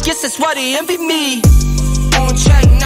guess that's why they envy me. On track